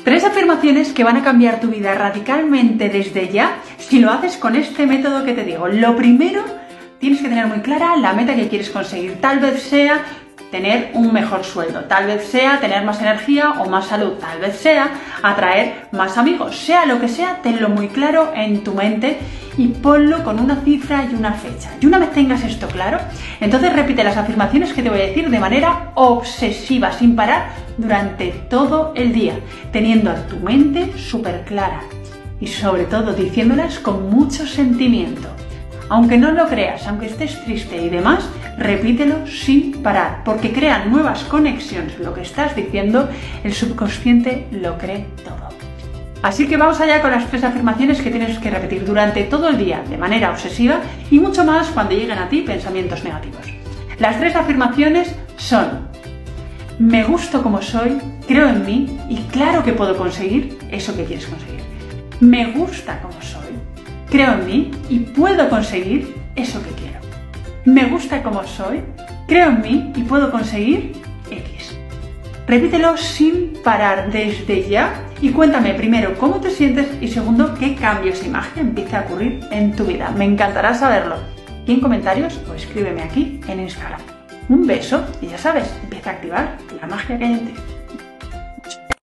3 afirmaciones que van a cambiar tu vida radicalmente desde ya si lo haces con este método que te digo. Lo primero, tienes que tener muy clara la meta que quieres conseguir. Tal vez sea tener un mejor sueldo, tal vez sea tener más energía o más salud, tal vez sea atraer más amigos. Sea lo que sea, tenlo muy claro en tu mente y ponlo con una cifra y una fecha. Y una vez tengas esto claro, entonces repite las afirmaciones que te voy a decir de manera obsesiva, sin parar, durante todo el día, teniendo a tu mente súper clara y sobre todo diciéndolas con mucho sentimiento. Aunque no lo creas, aunque estés triste y demás, repítelo sin parar, porque crean nuevas conexiones. Lo que estás diciendo, el subconsciente lo cree todo. Así que vamos allá con las 3 afirmaciones que tienes que repetir durante todo el día de manera obsesiva y mucho más cuando lleguen a ti pensamientos negativos. Las 3 afirmaciones son: me gusto como soy, creo en mí y claro que puedo conseguir eso que quieres conseguir. Me gusta como soy, creo en mí y puedo conseguir eso que quiero. Me gusta como soy, creo en mí y puedo conseguir X. Repítelo sin parar desde ya y cuéntame primero cómo te sientes y segundo qué cambios y magia empieza a ocurrir en tu vida. Me encantará saberlo. Y en comentarios o escríbeme aquí en Instagram. Un beso y ya sabes, empieza a activar la magia que hay en ti.